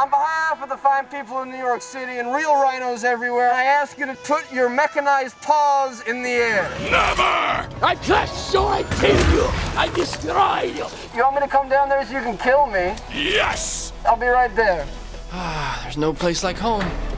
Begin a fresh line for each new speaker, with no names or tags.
On behalf of the fine people of New York City and real rhinos everywhere, I ask you to put your mechanized paws in the air.
Never! I crush, so I kill you. I destroy you.
You want me to come down there so you can kill me?
Yes!
I'll be right there.
There's no place like home.